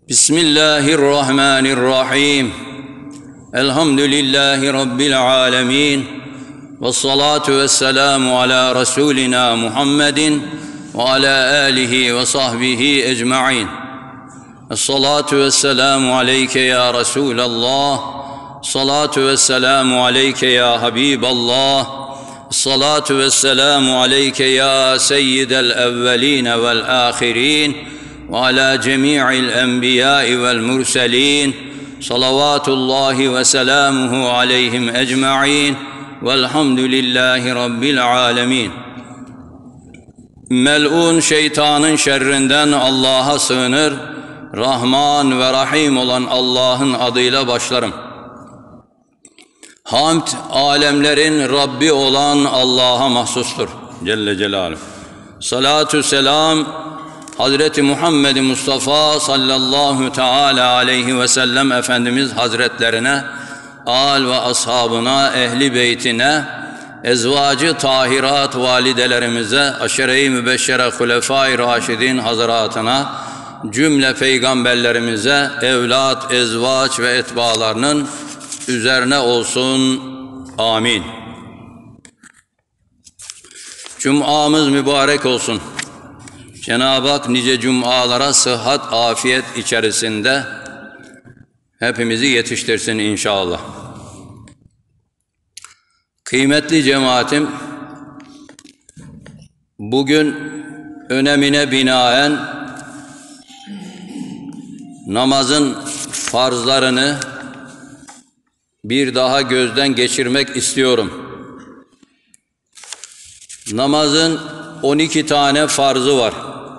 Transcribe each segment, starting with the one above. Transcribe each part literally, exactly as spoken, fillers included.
Bismillahirrahmanirrahim. Elhamdülillahi Rabbil alemin. Vessalatu vesselamu ala Resulina Muhammedin ve ala alihi ve sahbihi ecma'in. Esselatu vesselamu aleyke ya Resulallah. Salatu vesselamu aleyke ya Habiballah. Salatu vesselamu aleyke ya seyyidel evveline vel ahirin. Ve ala cemi'il enbiyai vel murselin. Salavatullahi ve selamuhu aleyhim ecma'in. Velhamdülillahi Rabbil alemin. Mel'un şeytanın şerrinden Allah'a sığınır. Rahman ve Rahim olan Allah'ın adıyla başlarım. Hamd, alemlerin Rabbi olan Allah'a mahsustur. Celle Celaluhu. Salatü selam, Hazreti Muhammed Mustafa sallallahu teala aleyhi ve sellem Efendimiz Hazretlerine, âl ve ashabına, ehli beytine, ezvacı tahirat validelerimize, aşere-i mübeşşere hulefâ-i raşidin hazretlerine, cümle peygamberlerimize, evlat, ezvaç ve etbalarının üzerine olsun. Amin. Cum'amız mübarek olsun. Cenab-ı Hak nice cum'alara sıhhat, afiyet içerisinde hepimizi yetiştirsin inşallah. Kıymetli cemaatim, bugün önemine binaen namazın farzlarını bir daha gözden geçirmek istiyorum. Namazın on iki tane farzı var.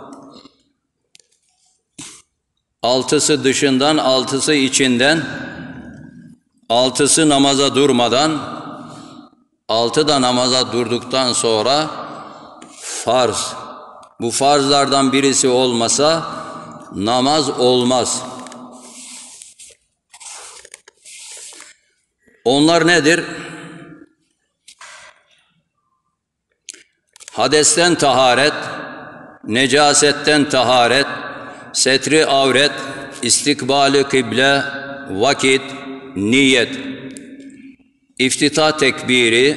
Altısı dışından, altısı içinden, altısı namaza durmadan, altı da namaza durduktan sonra farz. Bu farzlardan birisi olmasa namaz olmaz. Onlar nedir? Hadesten taharet, necasetten taharet, setri avret, istikbali kıble, vakit, niyet, iftitah tekbiri,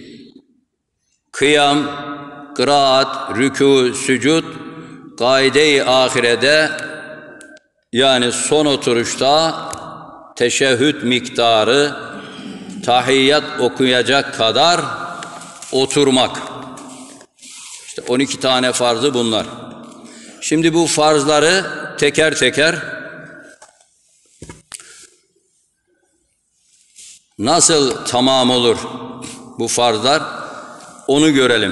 kıyam, kıraat, rükû, sücud, kaide-i ahirede yani son oturuşta teşehhüd miktarı, tahiyyat okuyacak kadar oturmak. İşte on iki tane farzı bunlar. Şimdi bu farzları teker teker nasıl tamam olur bu farzlar onu görelim.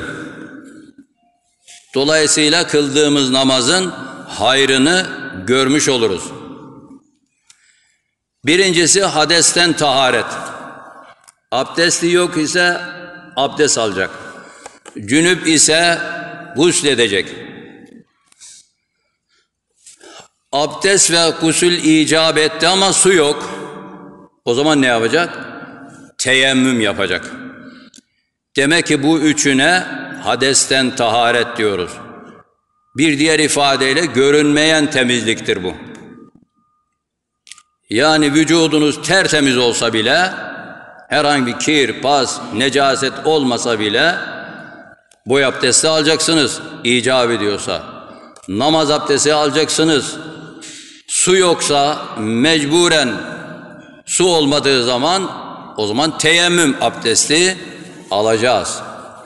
Dolayısıyla kıldığımız namazın hayrını görmüş oluruz. Birincisi hadesten taharet. Abdesti yok ise abdest alacak. Cünüp ise gusledecek. Abdest ve gusül icap etti ama su yok. O zaman ne yapacak? Teyemmüm yapacak. Demek ki bu üçüne hadesten taharet diyoruz. Bir diğer ifadeyle görünmeyen temizliktir bu. Yani vücudunuz tertemiz olsa bile, herhangi bir kir, pas, necaset olmasa bile bu abdesti alacaksınız icap ediyorsa. Namaz abdesti alacaksınız. Su yoksa mecburen su olmadığı zaman o zaman teyemmüm abdesti alacağız.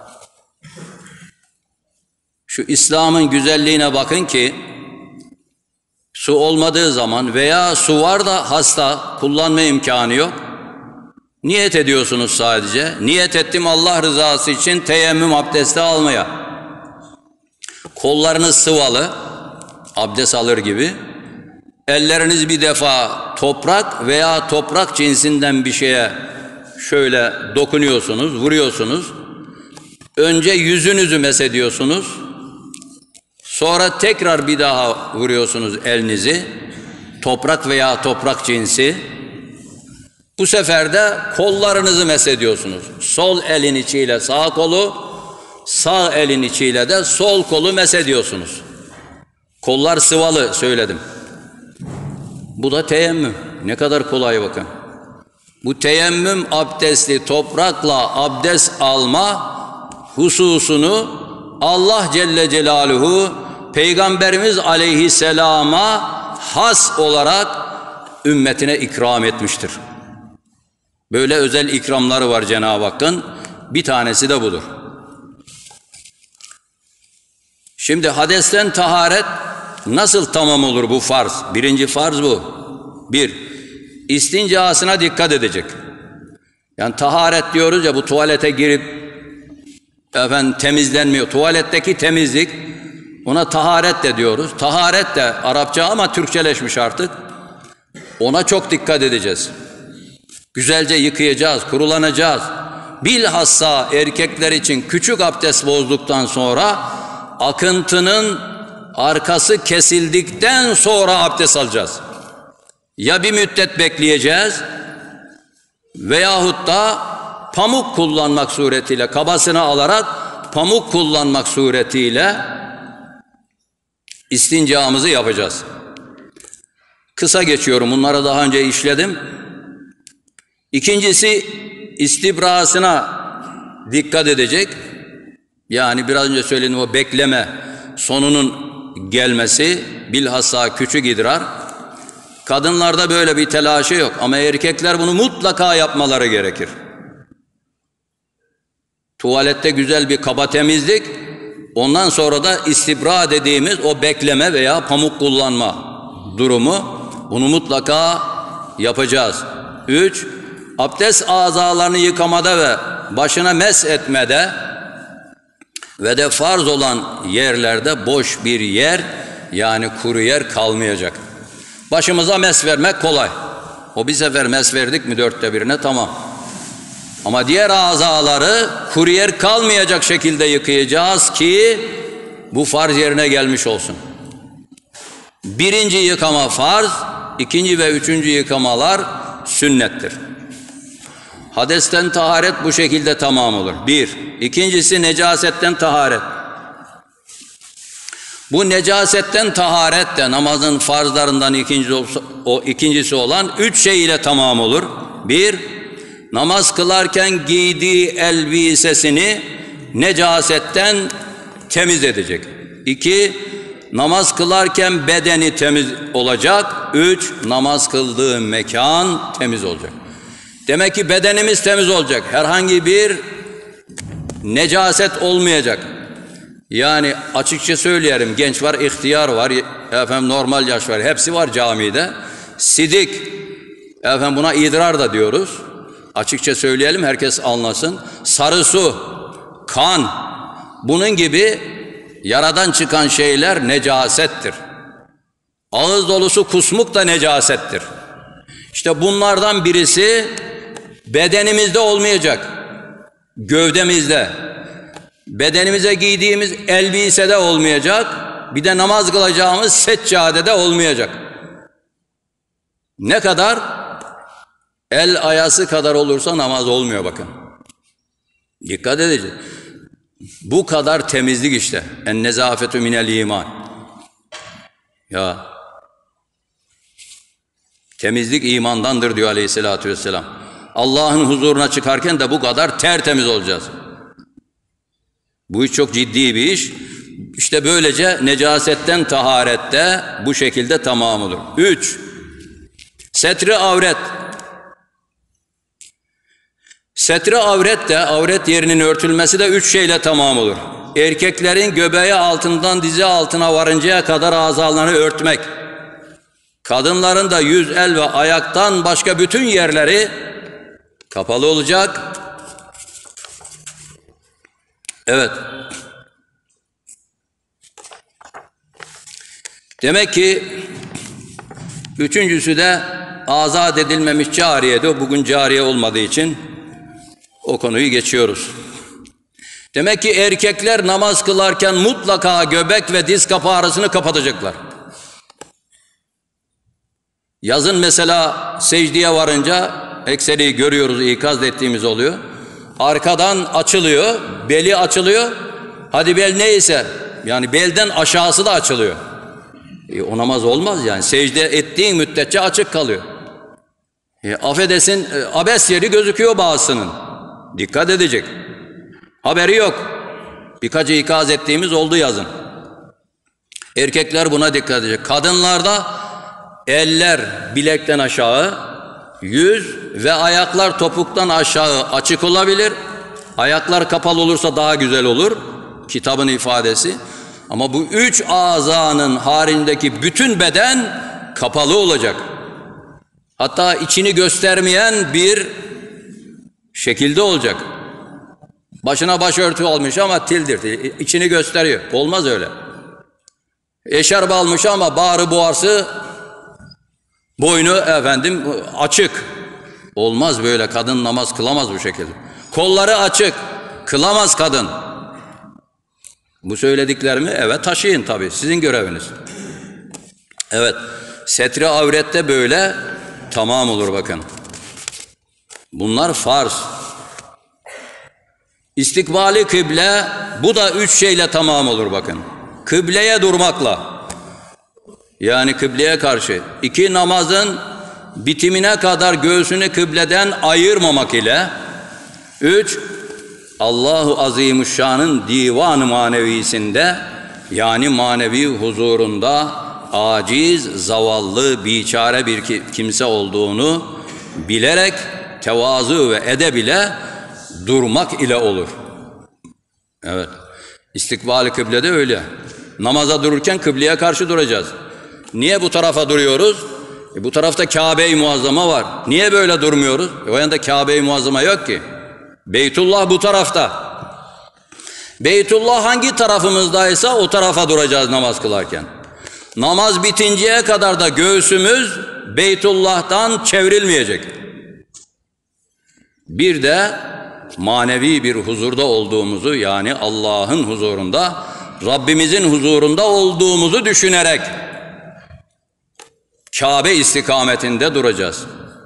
Şu İslam'ın güzelliğine bakın ki su olmadığı zaman veya su var da hasta, kullanma imkanı yok. Niyet ediyorsunuz sadece. Niyet ettim Allah rızası için teyemmüm abdesti almaya. Kollarınız sıvalı, abdest alır gibi. Elleriniz bir defa toprak veya toprak cinsinden bir şeye şöyle dokunuyorsunuz, vuruyorsunuz. Önce yüzünüzü mesediyorsunuz. Sonra tekrar bir daha vuruyorsunuz elinizi. Toprak veya toprak cinsi. Bu sefer de kollarınızı mesediyorsunuz. Sol elin içiyle sağ kolu, sağ elin içiyle de sol kolu mesediyorsunuz. Kollar sıvalı söyledim. Bu da teyemmüm. Ne kadar kolay bakın. Bu teyemmüm abdesti toprakla abdest alma hususunu Allah Celle Celaluhu Peygamberimiz Aleyhisselam'a has olarak ümmetine ikram etmiştir. Böyle özel ikramları var Cenab-ı Hakk'ın. Bir tanesi de budur. Şimdi hadesten taharet nasıl tamam olur bu farz? Birinci farz bu. Bir, istincasına dikkat edecek. Yani taharet diyoruz ya, bu tuvalete girip efendim temizlenmiyor. Tuvaletteki temizlik, ona taharet de diyoruz. Taharet de Arapça ama Türkçeleşmiş artık. Ona çok dikkat edeceğiz. Güzelce yıkayacağız, kurulanacağız. Bilhassa erkekler için küçük abdest bozduktan sonra akıntının arkası kesildikten sonra abdest alacağız. Ya bir müddet bekleyeceğiz veyahut da pamuk kullanmak suretiyle, kabasını alarak pamuk kullanmak suretiyle istincamızı yapacağız. Kısa geçiyorum, bunları daha önce işledim. İkincisi, istibrasına dikkat edecek. Yani biraz önce söylediğim o bekleme, sonunun gelmesi, bilhassa küçük idrar. Kadınlarda böyle bir telaşı yok ama erkekler bunu mutlaka yapmaları gerekir. Tuvalette güzel bir kaba temizlik, ondan sonra da istibra dediğimiz o bekleme veya pamuk kullanma durumu, bunu mutlaka yapacağız. Üç, abdest azalarını yıkamada ve başına mes etmede ve de farz olan yerlerde boş bir yer, yani kuru yer kalmayacak. Başımıza mes vermek kolay. O bir sefer mes verdik mi dörtte birine tamam. Ama diğer azaları kuru yer kalmayacak şekilde yıkayacağız ki bu farz yerine gelmiş olsun. Birinci yıkama farz, ikinci ve üçüncü yıkamalar sünnettir. Hadesten taharet bu şekilde tamam olur. Bir. İkincisi necasetten taharet. Bu necasetten taharet de namazın farzlarından ikinci, o ikincisi olan üç şey ile tamam olur. Bir, namaz kılarken giydiği elbisesini necasetten temiz edecek. İki, namaz kılarken bedeni temiz olacak. Üç, namaz kıldığı mekan temiz olacak. Demek ki bedenimiz temiz olacak. Herhangi bir necaset olmayacak. Yani açıkça söyleyelim, genç var, ihtiyar var, efendim normal yaş var, hepsi var camide. Sidik, efendim buna idrar da diyoruz. Açıkça söyleyelim, herkes anlasın. Sarı su, kan, bunun gibi yaradan çıkan şeyler necasettir. Ağız dolusu kusmuk da necasettir. İşte bunlardan birisi bedenimizde olmayacak, gövdemizde, bedenimize giydiğimiz elbisede olmayacak, bir de namaz kılacağımız seccadede olmayacak. Ne kadar? El ayası kadar olursa namaz olmuyor bakın. Dikkat edeceğiz. Bu kadar temizlik işte. En nezafetü minel iman. Ya temizlik imandandır diyor Aleyhisselatü Vesselam. Allah'ın huzuruna çıkarken de bu kadar tertemiz olacağız. Bu iş çok ciddi bir iş. İşte böylece necasetten taharette bu şekilde tamam olur. Üç, setri avret. Setri avret de, avret yerinin örtülmesi de üç şeyle tamam olur. Erkeklerin göbeği altından dizi altına varıncaya kadar azalarını örtmek. Kadınların da yüz, el ve ayaktan başka bütün yerleri kapalı olacak. Evet. Demek ki üçüncüsü de azat edilmemiş cariyedir. Bugün cariye olmadığı için o konuyu geçiyoruz. Demek ki erkekler namaz kılarken mutlaka göbek ve diz kapağı arasını kapatacaklar. Yazın mesela secdeye varınca ekseri görüyoruz, ikaz ettiğimiz oluyor. Arkadan açılıyor, beli açılıyor. Hadi bel neyse, yani belden aşağısı da açılıyor. E, o namaz olmaz yani. Secde ettiğin müddetçe açık kalıyor. E, affedesin, e, abes yeri gözüküyor bazısının. Dikkat edecek. Haberi yok. Birkaç ikaz ettiğimiz oldu yazın. Erkekler buna dikkat edecek. Kadınlarda eller bilekten aşağı, yüz ve ayaklar topuktan aşağı açık olabilir. Ayaklar kapalı olursa daha güzel olur. Kitabın ifadesi. Ama bu üç azanın haricindeki bütün beden kapalı olacak. Hatta içini göstermeyen bir şekilde olacak. Başına başörtü almış ama tildir. İçini gösteriyor. Olmaz öyle. Eşarp almış ama bağrı boğası, boynu efendim açık. Olmaz böyle. Kadın namaz kılamaz bu şekilde. Kolları açık. Kılamaz kadın. Bu söylediklerimi evet taşıyın tabii. Sizin göreviniz. Evet. Setri avrette böyle tamam olur bakın. Bunlar farz. İstikbali kıble, bu da üç şeyle tamam olur bakın. Kıbleye durmakla, yani kıbleye karşı. İki, namazın bitimine kadar göğsünü kıbleden ayırmamak ile. Üç, Allahu Azimüşşan'ın divan-ı manevisinde, yani manevi huzurunda aciz, zavallı, biçare bir kimse olduğunu bilerek tevazu ve edeb ile durmak ile olur. Evet. İstikbal-i kıblede öyle. Namaza dururken kıbleye karşı duracağız. Niye bu tarafa duruyoruz? E bu tarafta Kabe-i Muazzama var. Niye böyle durmuyoruz? E o yanda Kabe-i Muazzama yok ki. Beytullah bu tarafta. Beytullah hangi tarafımızdaysa o tarafa duracağız namaz kılarken. Namaz bitinceye kadar da göğsümüz Beytullah'tan çevrilmeyecek. Bir de manevi bir huzurda olduğumuzu, yani Allah'ın huzurunda, Rabbimizin huzurunda olduğumuzu düşünerek Kabe istikametinde duracağız.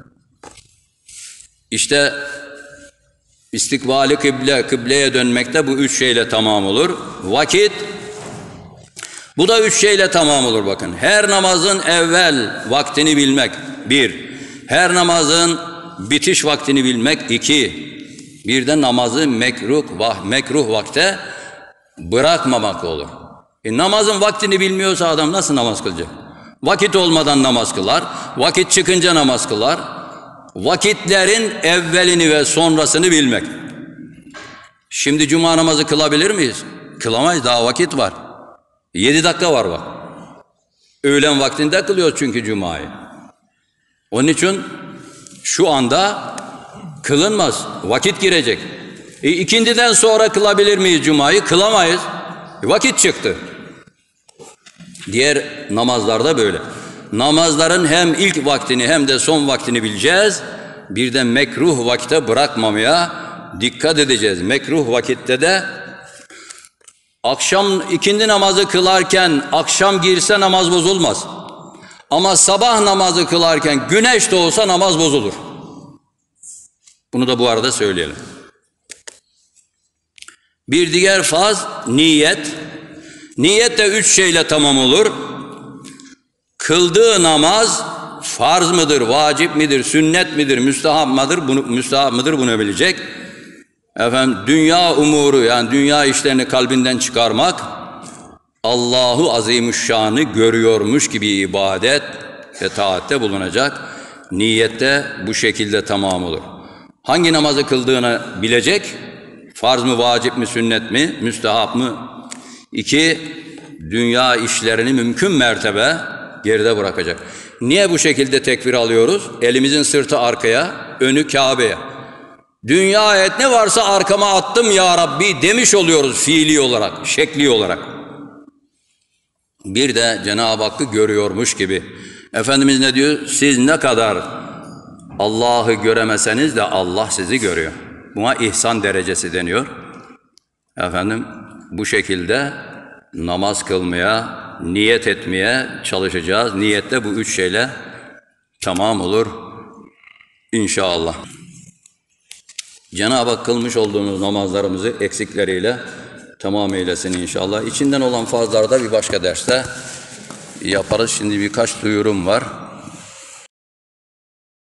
İşte istikbali kıble, kıbleye dönmekte bu üç şeyle tamam olur. Vakit, bu da üç şeyle tamam olur bakın. Her namazın evvel vaktini bilmek, bir. Her namazın bitiş vaktini bilmek, iki. Bir de namazı mekruh, mekruh vakte bırakmamak olur. E, namazın vaktini bilmiyorsa adam nasıl namaz kılacak? Vakit olmadan namaz kılar, vakit çıkınca namaz kılar. Vakitlerin evvelini ve sonrasını bilmek. Şimdi cuma namazı kılabilir miyiz? Kılamayız, daha vakit var. Yedi dakika var bak. Öğlen vaktinde kılıyoruz çünkü cumayı. Onun için şu anda kılınmaz, vakit girecek. E, ikindiden sonra kılabilir miyiz cumayı? Kılamayız. E, vakit çıktı. Diğer namazlarda böyle. Namazların hem ilk vaktini hem de son vaktini bileceğiz. Bir de mekruh vakte bırakmamaya dikkat edeceğiz. Mekruh vakitte de akşam ikindi namazı kılarken akşam girse namaz bozulmaz. Ama sabah namazı kılarken güneş doğsa namaz bozulur. Bunu da bu arada söyleyelim. Bir diğer faz niyet. Niyet de üç şeyle tamam olur. Kıldığı namaz farz mıdır, vacip midir, sünnet midir, müstahap mıdır, bunu, müstahap mıdır bunu bilecek. Efendim dünya umuru, yani dünya işlerini kalbinden çıkarmak, Allahu Azimüşşan'ı görüyormuş gibi ibadet ve taatte bulunacak. Niyette bu şekilde tamam olur. Hangi namazı kıldığını bilecek, farz mı, vacip mi, sünnet mi, müstahap mı? İki, dünya işlerini mümkün mertebe geride bırakacak. Niye bu şekilde tekbir alıyoruz? Elimizin sırtı arkaya, önü Kabe'ye. Dünya ayet ne varsa arkama attım ya Rabbi demiş oluyoruz fiili olarak, şekli olarak. Bir de Cenab-ı Hakk'ı görüyormuş gibi. Efendimiz ne diyor? Siz ne kadar Allah'ı göremeseniz de Allah sizi görüyor. Buna ihsan derecesi deniyor. Efendim bu şekilde namaz kılmaya, niyet etmeye çalışacağız. Niyette bu üç şeyle tamam olur İnşallah. Cenab-ı Hak kılmış olduğumuz namazlarımızı eksikleriyle tamam eylesin inşallah. İçinden olan farzlarda bir başka derste yaparız. Şimdi birkaç duyurum var.